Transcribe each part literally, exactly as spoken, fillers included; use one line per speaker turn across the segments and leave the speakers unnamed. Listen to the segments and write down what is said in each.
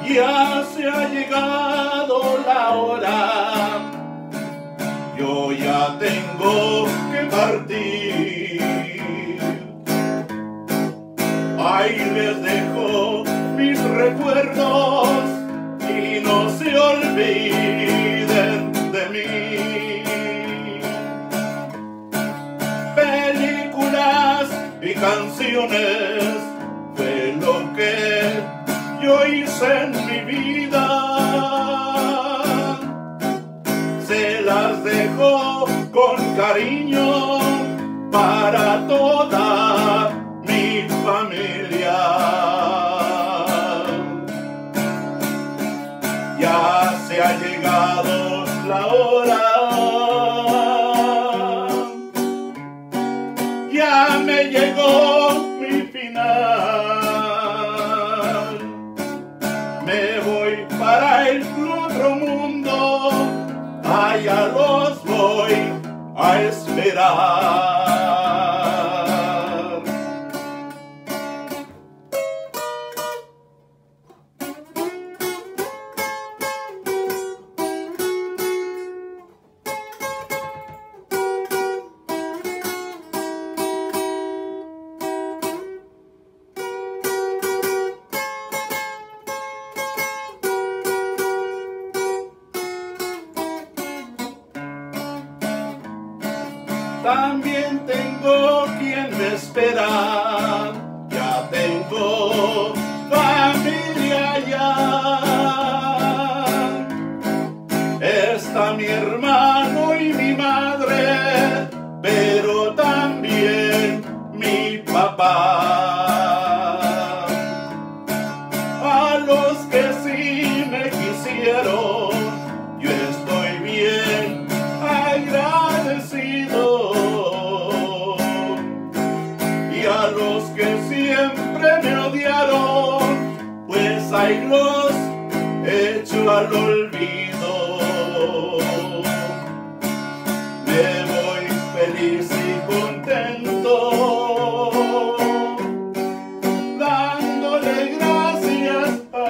Ya se ha llegado la hora, yo ya tengo que partir. Ahí les dejo mis recuerdos y no se olviden de mí. Películas y canciones fue lo que yo hice en mi vida. Se las dejo con cariño para toda mi familia. Ya se ha llegado la hora, ya me llegó mi final. Me voy para el otro mundo, allá los voy a esperar. También tengo quien me espera, ya tengo familia ya. Está mi hermano y mi madre, pero también mi papá. A los que sí me quisieron, yo estoy bien agradecido. Y a los que siempre me odiaron, pues ahí los echo al olvido. Me voy feliz y contento, dándole gracias a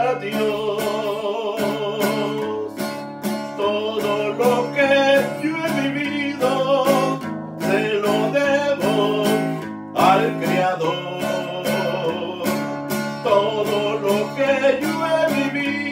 Dios. Todo lo que yo he vivido se lo debo al Creador. Todo lo que yo he vivido